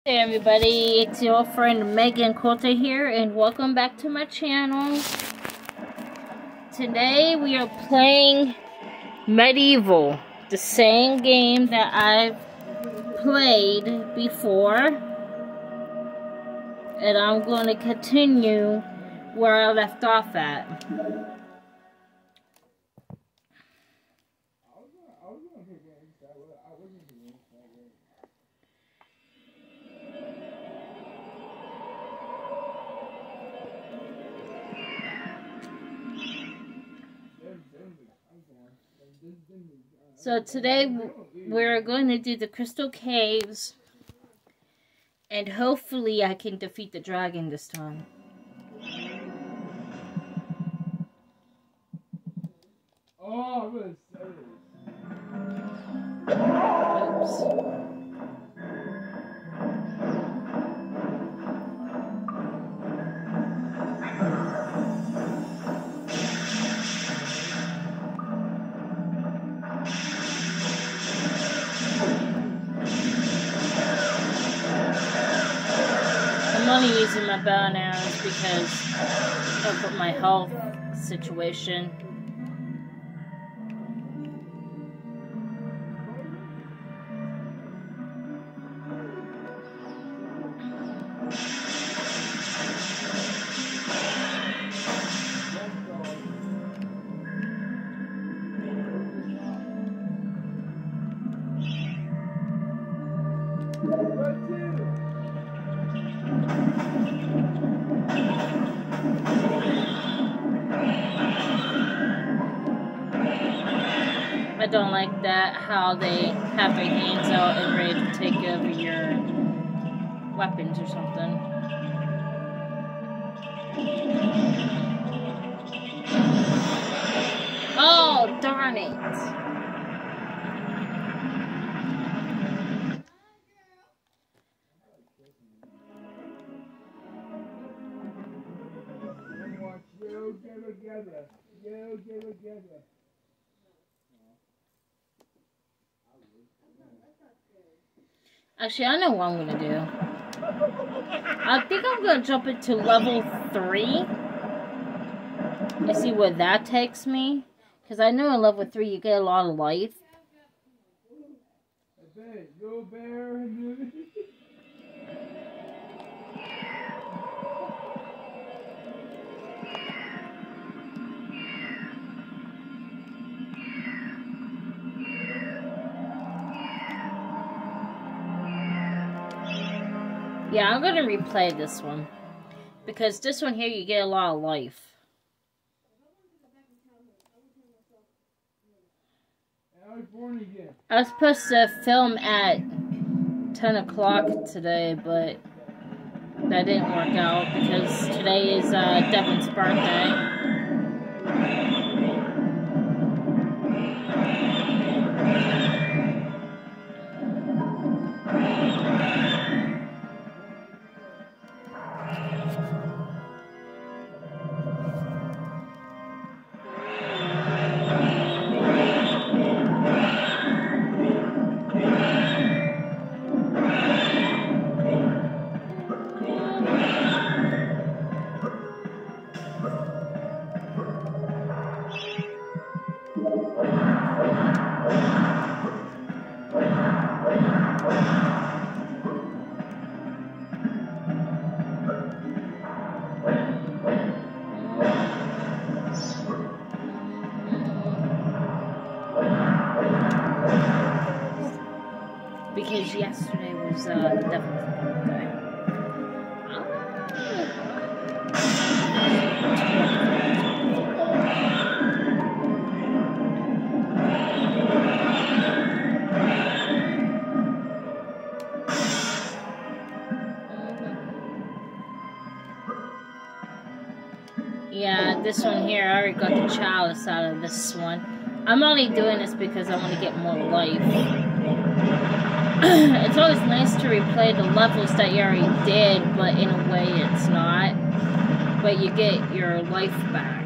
Hey everybody, it's your friend Megan Coulter here, and welcome back to my channel. Today we are playing Medieval, the same game that I've played before, and I'm going to continue where I left off at. So today we're going to do the Crystal Caves, and hopefully I can defeat the dragon this time. Oh, I'm gonna say it. Oops. I'm only using my bow and arrows because of my health situation. I don't like that, how they have their hands out and ready to take over your weapons or something. Oh, darn it! Actually, I know what I'm gonna do. I think I'm gonna jump into level 3 and see where that takes me. Because I know in level 3 you get a lot of life. Yeah, I'm gonna replay this one. Because this one here, you get a lot of life. I was supposed to film at 10 o'clock today, but that didn't work out because today is Devin's birthday. Because yesterday was Devin's birthday. Yeah, this one here, I already got the chalice out of this one. I'm only doing this because I want to get more life. It's always nice to replay the levels that you already did, but in a way it's not. But you get your life back.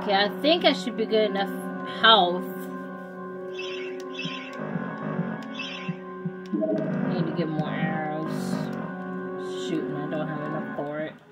Okay, I think I should be good enough health. Need to get more arrows. Shooting, I don't have enough for it.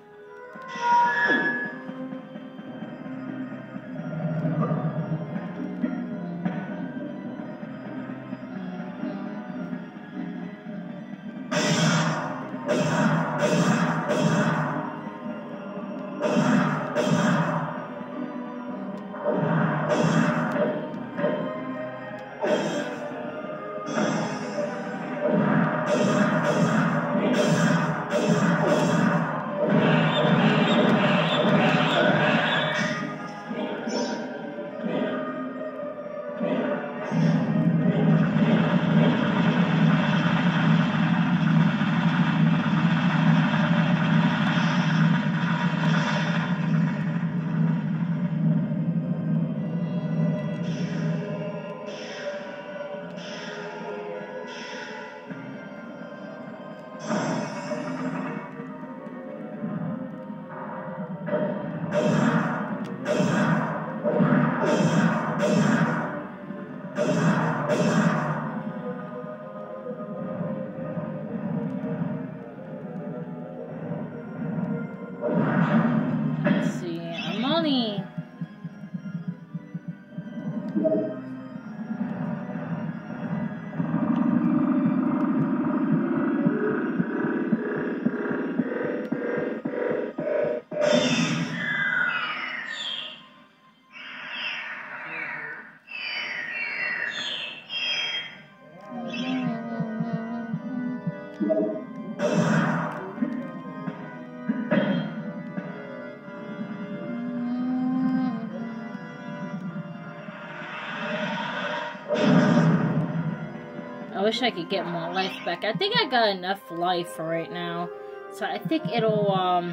I wish I could get more life back. I think I got enough life for right now. So I think it'll,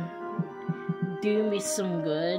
do me some good.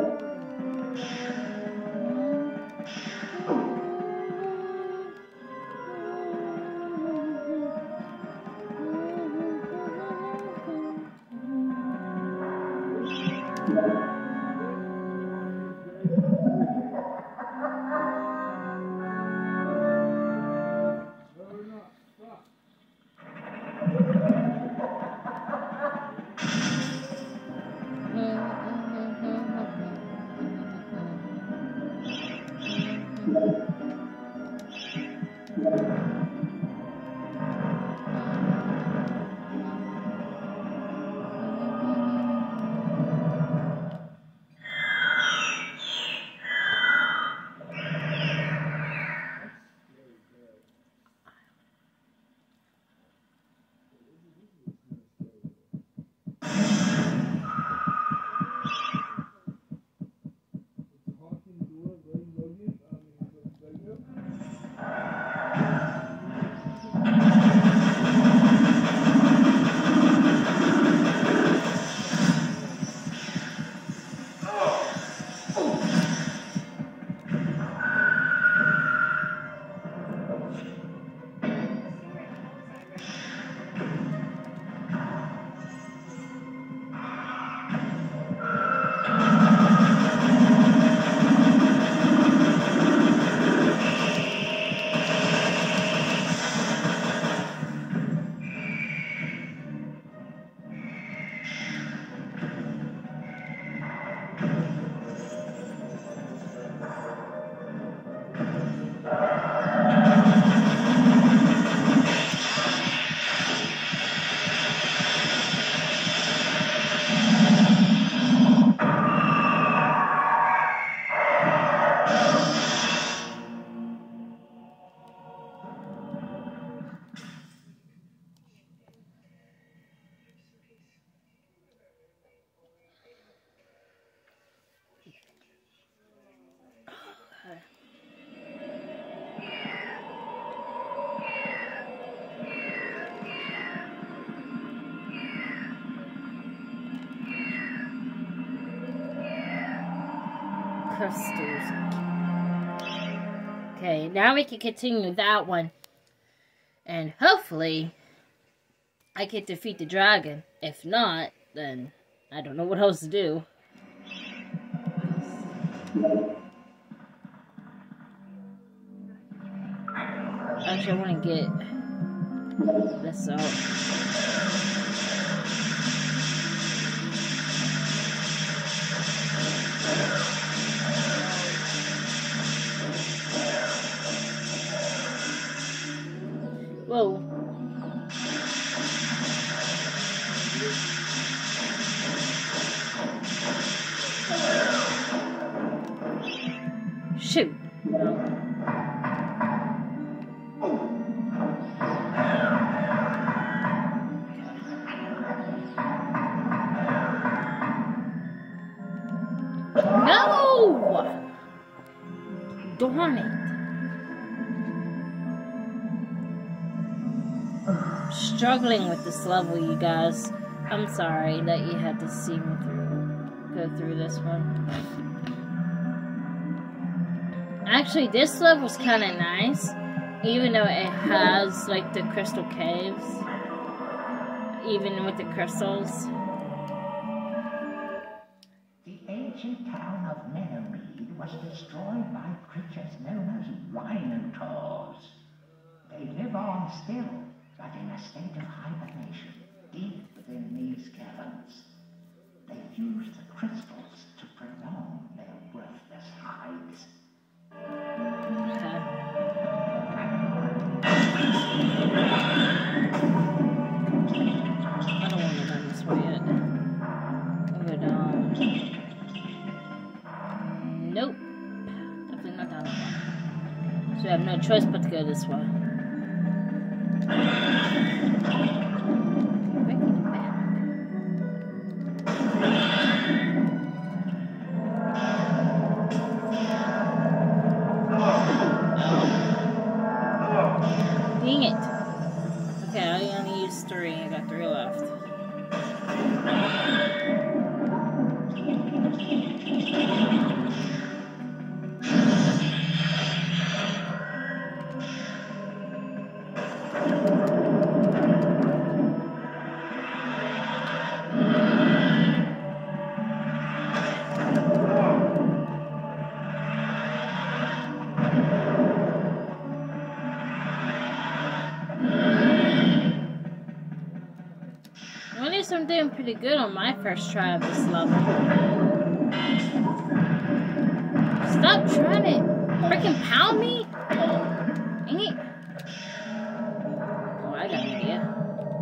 Crystals. Okay, now we can continue that one. And hopefully, I can defeat the dragon. If not, then I don't know what else to do. Actually, I want to get this out. Whoa. Shoot. No! Darn it. I'm struggling with this level, you guys. I'm sorry that you had to see me go through this one. Actually, this level's kind of nice, even though it has like the crystal caves, even with the crystals. The ancient town of Medievil was destroyed by creatures known as rhinotaurs. They live on still, but in a state of hibernation, deep within these caverns. They use the crystals to prolong their worthless hides. I don't want to go this way yet. I'll go down. Nope. Definitely not down that way. So I have no choice but to go this way. Dang it. Okay, I only used 3. I got 3 left. I'm doing pretty good on my first try of this level. Stop trying to freaking pound me! Dang it. Oh, I got an idea.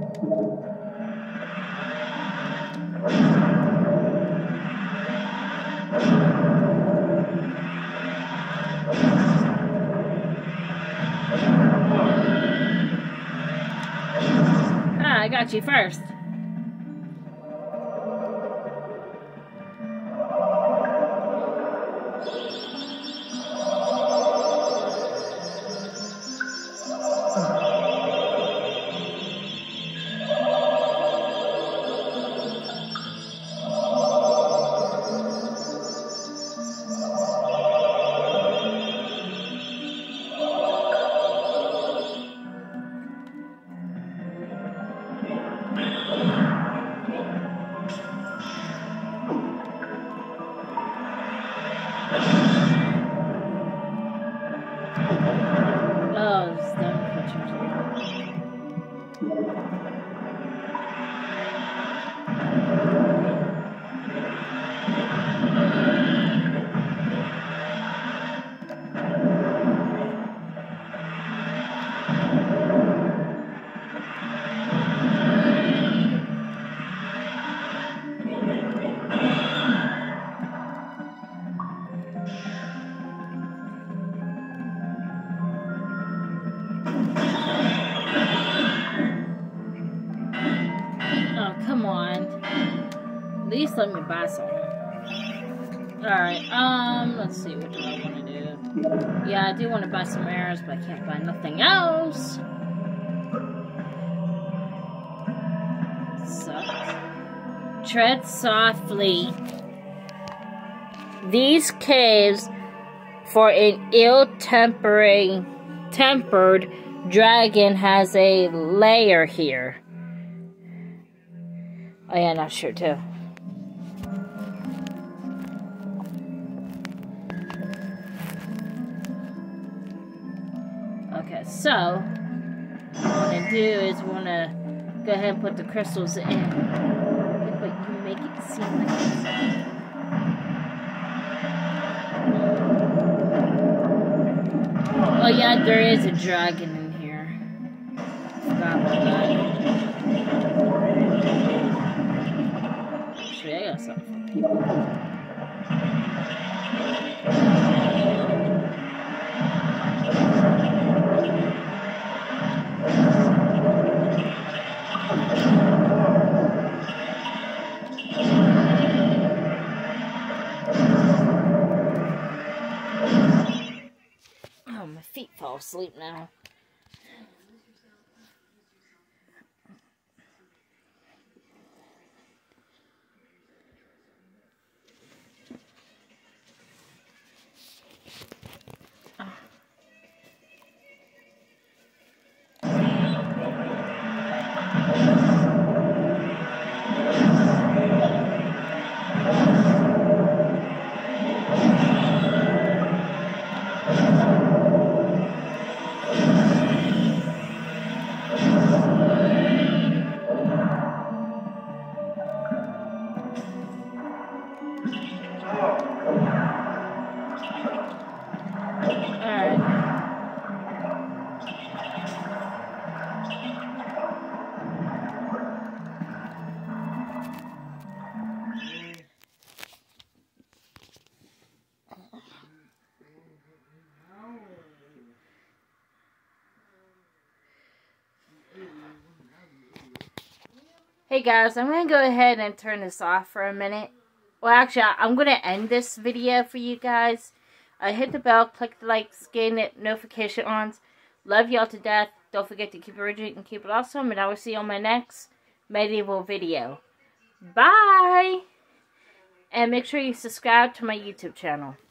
Ah, I got you first. At least let me buy some. Alright, let's see, what do I want to do? Yeah, I do want to buy some arrows, but I can't buy nothing else. Sucks. Tread softly. These caves for an ill-tempered dragon has a lair here. Oh yeah, not sure too. So, what I want to do is we want to go ahead and put the crystals in. But you make it seem like it's... Oh yeah, there is a dragon in here. Forgot about that. Actually, I got something for people. My feet fall asleep now. Hey guys, I'm going to go ahead and turn this off for a minute. Well, actually, I'm going to end this video for you guys. Hit the bell, click the like, get notification on. Love y'all to death. Don't forget to keep it rigid and keep it awesome. And I will see you on my next medieval video. Bye! And make sure you subscribe to my YouTube channel.